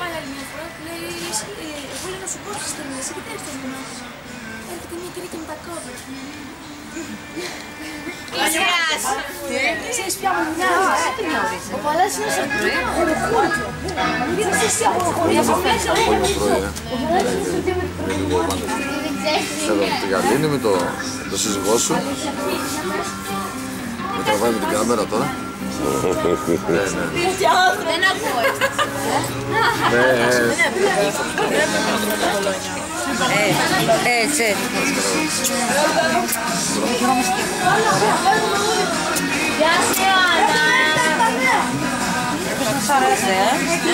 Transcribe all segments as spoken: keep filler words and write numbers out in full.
πάει άλλη μια φορά, λέει, εγώ λέω να σου πω στις ταινίες, γιατί έχεις το μήνα. Έρχεται μια κυρία και με τα κόβει. Ξέρεις ποια μου μοιάζει. Ο Παλάς είναι σαν το χωροφόρτιο. Είδες εσύ από το χωροφόρτιο. Ο Παλάς είναι σαν το χωροφόρτιο. Θέλω τη Γαλήνη με το σύζυγό σου. Με τραβάει με την κάμερα τώρα. Δεν ακούω έτσι. Έτσι, έτσι. Γεια σου, Άννα. Πώς μας αρέσει, ε?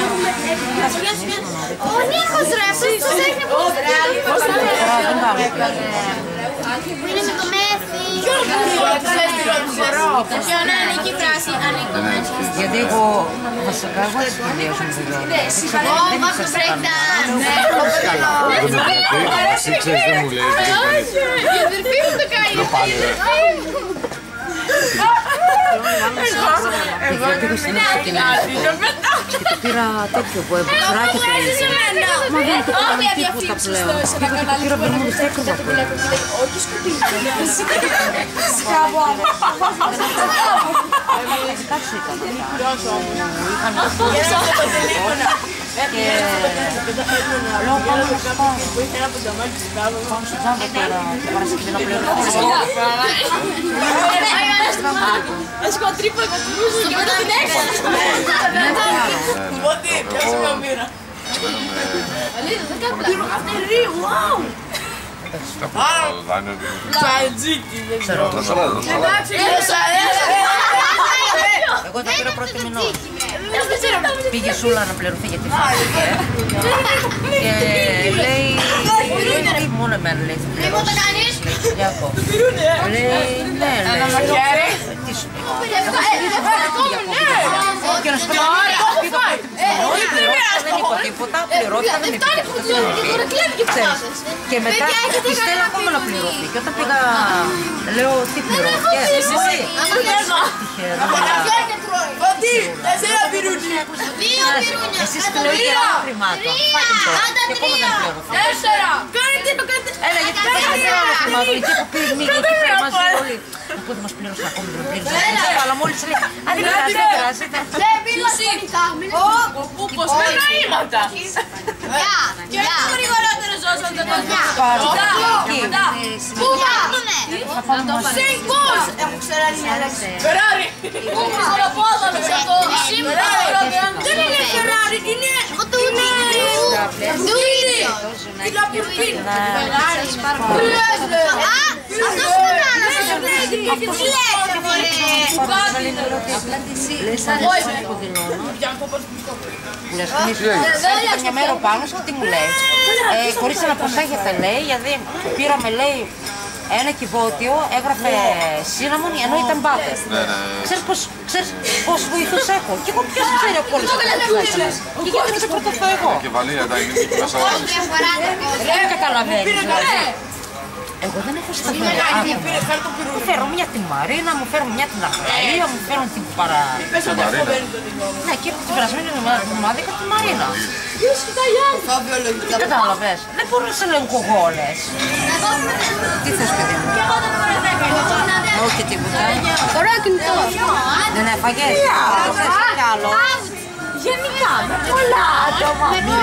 Ο Νίκος ρε, αυτός τους έχει πώς ρε. Που είναι με το μέθη. Ποιο να ανήκει φράση, ανήκει. Γιατί εγώ βασικά εγώ έτσι τελείωσα με το γιο. Ω, βάζω breakdance. Εσύ ξέρεις δεν μου λέει. Η αδερφή μου το κάνει. Εγώ πήγα στην Αθηνική και το πήρα τέτοιο που έπαιξε και το ίδιο. Μα δεν το κάνω τίποτα πλέον. Πήγα και το πήρα βερμούδες και έκρυβα πλέον. Όχι σκοτεινή. Σκάβω άλλο. Εντάξει ήταν. Είχαν και λέω πάμε να σπάω. Πάμε στο τζάμπο τώρα και Παρασκευή να πληρώνω. Έχω τρύπα κατρούζου και μετά την έκανα. Ότι, πιάσε μια μοίρα. Αλήθεια, δεν κάνω πλάκα. Αυτή wow! Τσατζίκι, δεν ξέρω. Εντάξει, Εγώ το πήρα πρώτη μηνό. Πήγε σούλα να πληρωθεί γιατί φάθηκε. Και λέει, τι μόνο εμένα λέει. Λοιπόν, το κάνεις. Λέει, ναι, λέει. Ένα μαχαίρι. Τι σου Ναι. Και να σου πω, πήγα πρώτη μηνό, δεν είπα τίποτα, πληρώθηκα, δεν είπε τίποτα. Και μετά τη στέλνα ακόμα να πληρωθεί. Και όταν πήγα, λέω, τι πληρώθηκε. Εσύ. Ότι, τέσσερα πυρούνια. Δύο πυρούνια. Εσύ στην λέω και άλλα χρημάτων. Και ακόμα δεν πληρωθεί. Τέσσερα. Κάνετε το κάνετε. Έλα, γιατί δεν είναι άλλο χρημάτων. Εκεί που πήγε μήκη, εκεί πέρα μαζί όλοι. Να πω δεν μας πλήρωσαν ακόμη, δεν με πλήρωσαν. Αλλά μόλις λέει, αν δεν πειράζει, δεν πειράζει. Δεν μιλάς πολικά. Πού, πως με νοήματα. Και είναι γρηγορότερο ζώσαν το κόσμο. Πού πάνουνε. Σέιν πώς. Έχω ξέρει να λέξει. Φεράρι. Πού πάνουνε. Σήμερα δεν είναι Φεράρι, είναι Τούνι. Τούνι. Τι λαπουρκίν. Α, αυτός είναι ο Νάνας. Τι λέτε. Μια μέρα πάνω και τι μου λέει. Χωρίς να προσέχετε λέει, γιατί πήραμε λέει ένα κυβότιο, έγραφε σύναμον ενώ ήταν μπάτες. Ξέρεις πώς βοηθούς έχω. Και εγώ ποιος ξέρει από όλες αυτές τις βοήθειες. Και γιατί δεν σε πρωτοφώ εγώ. Και βαλία τα είναι εκεί μέσα. Δεν καταλαβαίνεις δηλαδή. Εγώ δεν έχω σταθερά άτομα. Μου φέρω μια τη Μαρίνα, μου φέρω μια την Αχραΐα, μου φέρω την παρά... Ναι, και την περασμένη εβδομάδα είχα τη Μαρίνα. Δεν κατάλαβες. Δεν μπορώ να σε ελέγχω εγώ όλες. Τι θες παιδί μου. Όχι τίποτα. Τώρα κινητό. Δεν έφαγες. Θες κι άλλο. Γενικά, με πολλά άτομα.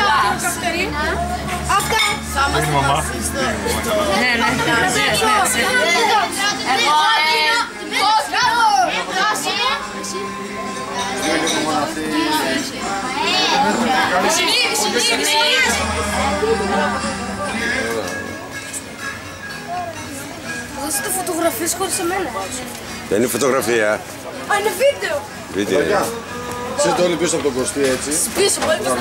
Αυτά. Είναι η μαμά. Ναι, ναι, ναι. Εγώ, δώστε φωτογραφίες χωρίς εμένα. Δεν είναι φωτογραφία. Α, είναι βίντεο. Βίντεο. Ξέρετε όλοι πίσω από τον Κωστή έτσι. Πίσω, πολύ πίσω.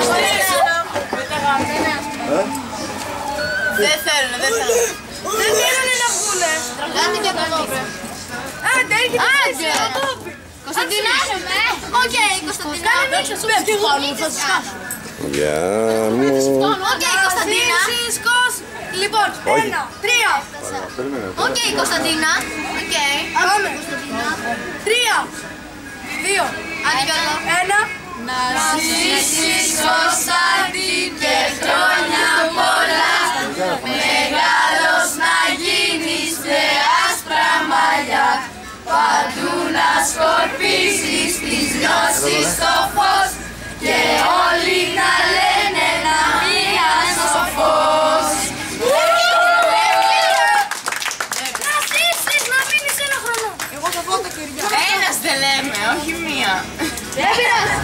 Δεν θέλουν, δεν θέλουν. Δεν θέλουν να βγουνε. Κάντε και το τόπι. Άντε, έρχεται έτσι. Κωνσταντίνα. Οκ, Κωνσταντίνα. Πέφτει πάνω, θα σας χάσω. Γεια μου. Οκ, Κωνσταντίνα. Λοιπόν, ένα, τρία. Οκ, Κωνσταντίνα. Οκ. Πάμε. Τρία. Δύο. Ένα. Να ζήσεις Κωνσταντίνα. Εσείς το φως και όλοι να λένε να μία στο φως. Να ζήσεις, να μείνεις ένα χρόνο. Εγώ θα πω τα κεριά. Ένας δεν λέμε, όχι μία. Δεν πειράζει.